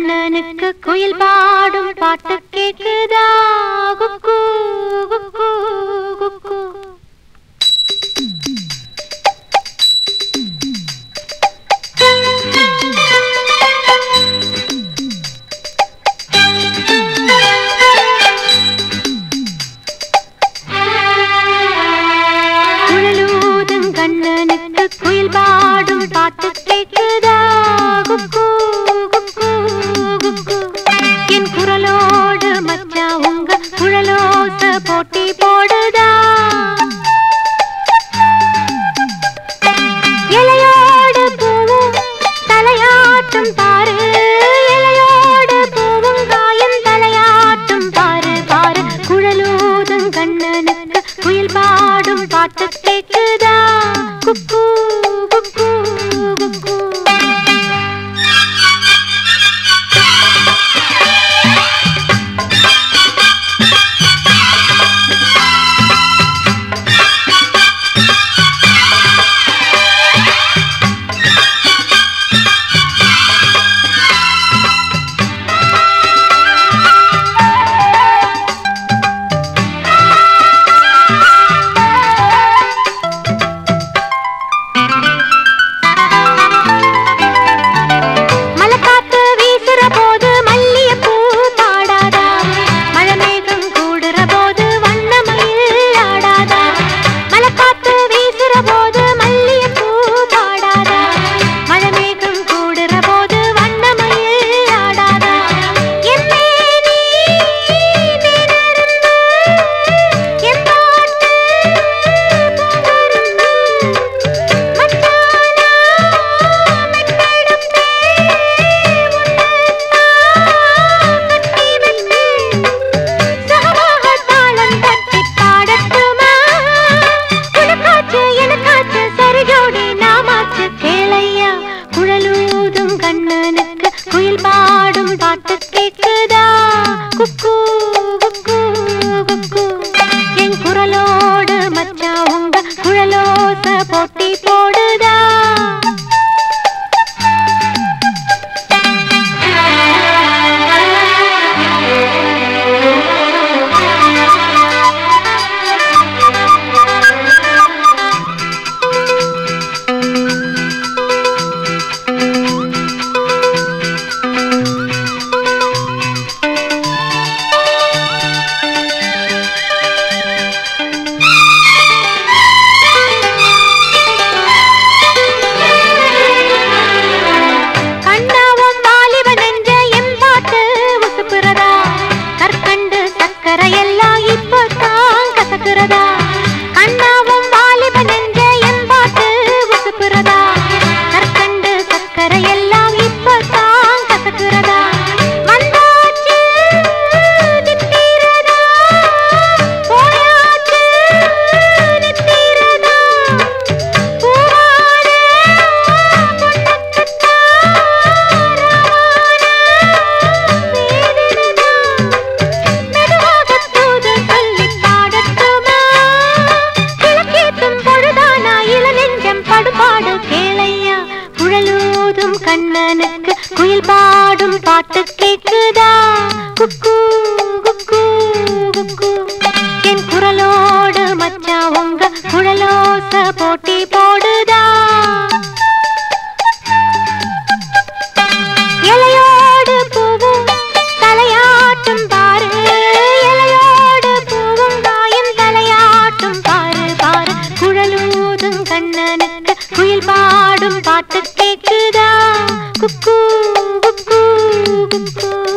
கண்ணனுக்கு குயில் பாடும் பாட்டு கேக்குதா குக்கு குக்கு குக்கு. குழலூதும் கண்ணனுக்கு குயில் பாடும் பாட்டு கேக்குதா குக்கு குக்கு குக்கு. என் குரலோடு மச்சா உங்க குழலோச போட்டி போடுதா. இலையோடு பூவும் தலையாட்டும் பாரு, இலையோடு பூவும் காயும் தலையாட்டும் பாரு பாரு. குழலூதும் கண்ணனுக்கு குயில் பாடும் பாட்டு கேக்குதா குக்கு குக்கு குக்கு. குயில் பாடும் பாட்டு கேக்குதா குக்கு குக்கு குக்கு. என் குரலோடு மச்சா உங்க குழலோச போட்டி போடுதா. கண்ணனுக்கு குயில் பாடும் பாட்டு கேக்குதா குக்கு குக்கு குக்கு. என் குரலோடு மச்சா உங்க குழலோச போட்டி போடுதா. இலையோடு பூவும் தலையாட்டும் பாரு, இலையோடு பூவும் காயும் தலையாட்டும் பாரு பாரு. குழலூதும் கண்ணனுக்கு குயில் பாடும் பாட்டு கேக்குதா குக்கு குக்கு குக்கு.